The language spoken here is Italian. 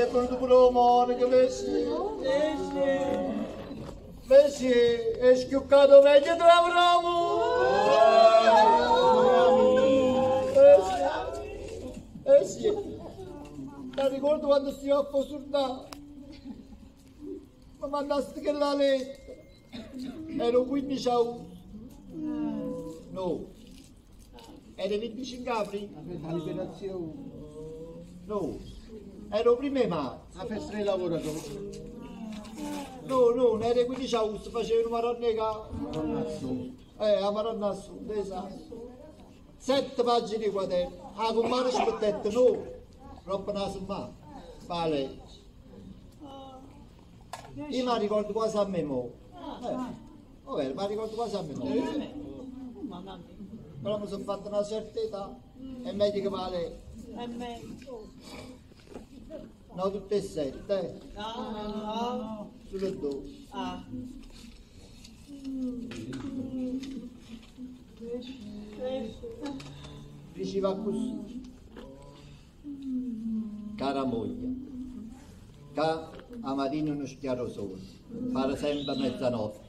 è venuto pure la monaca, vedi? Vedi, è schioccato meglio di Avramo! Sì, ti ricordo quando stiamo a Fosurda? Mi mandaste che la lettera, ero 15 august, no, ero 25 aprile, La liberazione. no, ero 1 marzo, La festa dei lavoratori. no, non ero 15 august, facevo una maronnega, a Marannasso, esatto, 7 pagine di quaderno, a compare ci mettete, no, troppo naso ma, vale. Io mi ricordo quasi a memoria. Vabbè, mi ricordo quasi a memoria. Però mi sono fatto una certa età, è meglio che vale. No, tutte e 7, No. sulle 12. Diceva così. Cara moglie, che a mattina uno schiaro sole, fare sempre mezzanotte.